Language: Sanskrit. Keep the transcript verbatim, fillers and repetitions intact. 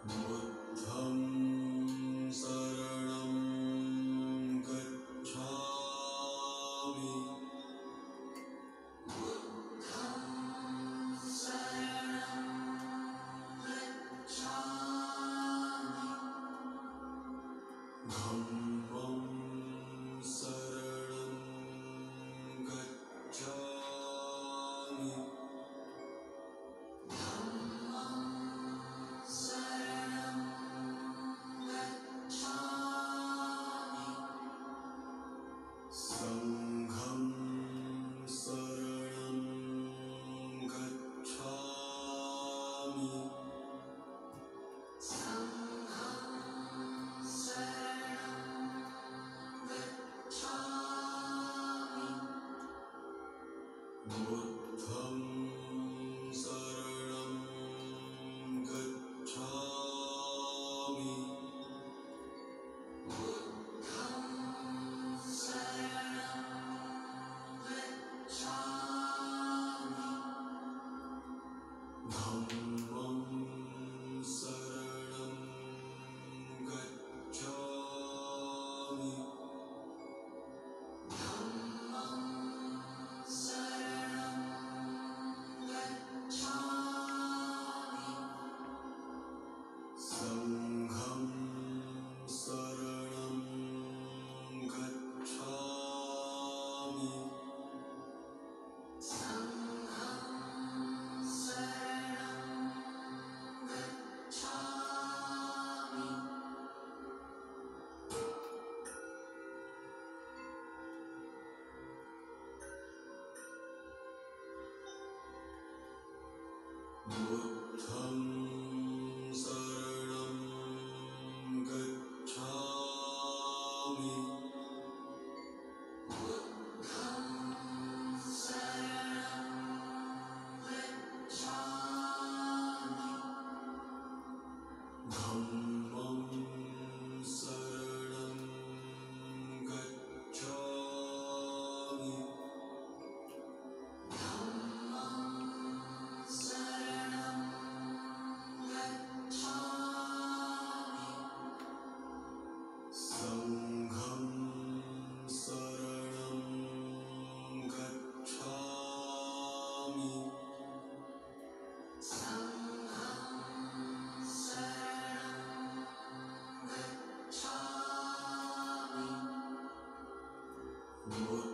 Buddham saranam gacchami. Buddham saranam gacchami. Dhammam saranam gacchami. Sangham saranam gacchami. Sangham saranam gacchami. Buddham saranam gacchami. Buddham saranam gacchami. Dhammam saranam gacchami. Dhammam saranam gacchami. Sangham saranam gacchami. Sangham saranam gacchami. Buddham saranam gacchami. Buddham saranam gacchami. Dhammam saranam gacchami. Dhammam saranam gacchami. Sangham saranam gacchami. Sangham saranam gacchami.